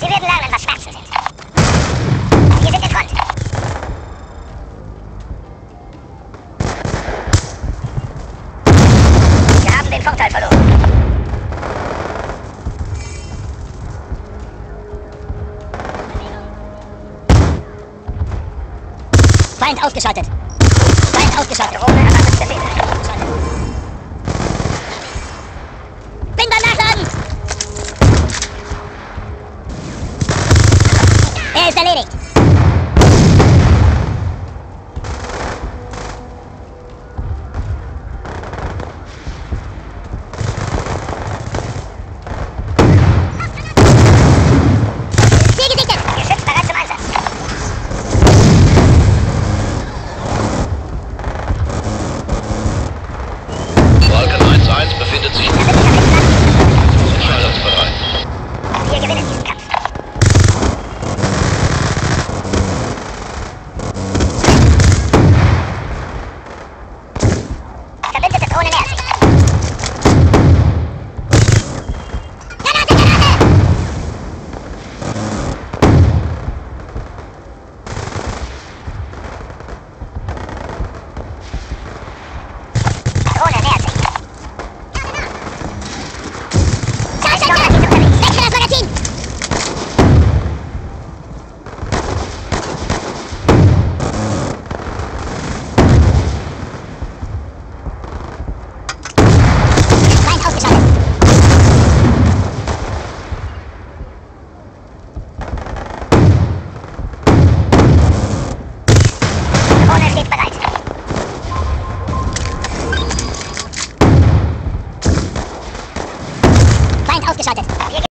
Sie werden lernen, was Schmerzen sind. Wir sind in Front. Wir haben den Vorteil verloren. Feind ausgeschaltet. Feind ausgeschaltet. Drohne erwartet Befehle. Bin beim Nachladen! Er ist erledigt. Ziel gesichtet. Geschütz bereit zum Einsatz. Falcon 1-1 befindet sich einsatzbereit. Wir gewinnen diesen Kampf. Verbündete Drohne nähert sich. Granate, Granate! Drohne nähert sich. Wechsel das Magazin! Feind ausgeschaltet. Drohne steht bereit. Feind ausgeschaltet.